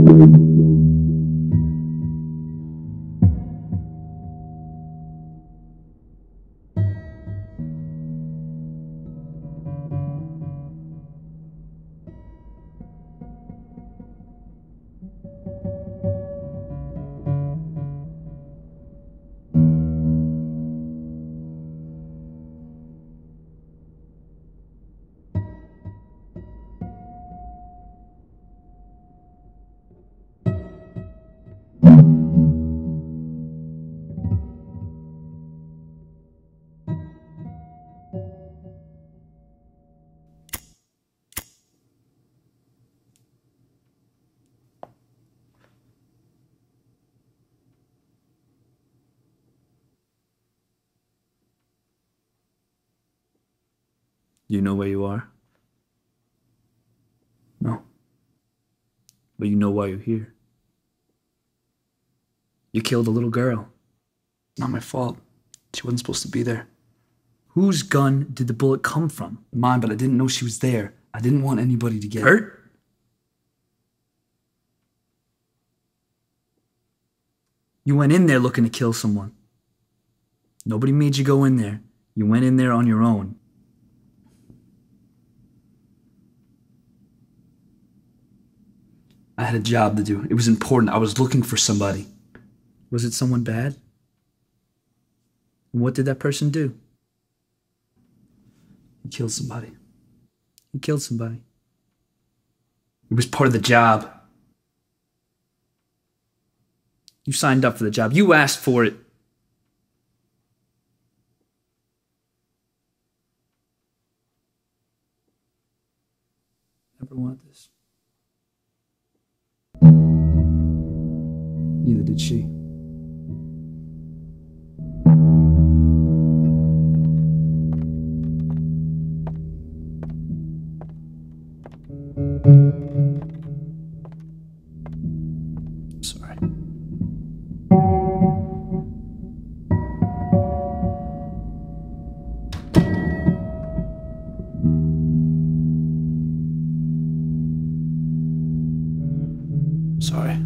Do you know where you are? No. But you know why you're here. You killed a little girl. Not my fault. She wasn't supposed to be there. Whose gun did the bullet come from? Mine, but I didn't know she was there. I didn't want anybody to get hurt. You went in there looking to kill someone. Nobody made you go in there. You went in there on your own. I had a job to do. It was important. I was looking for somebody. Was it someone bad? And what did that person do? He killed somebody. He killed somebody. It was part of the job. You signed up for the job. You asked for it. Never want this. Neither did she. I'm sorry. Sorry.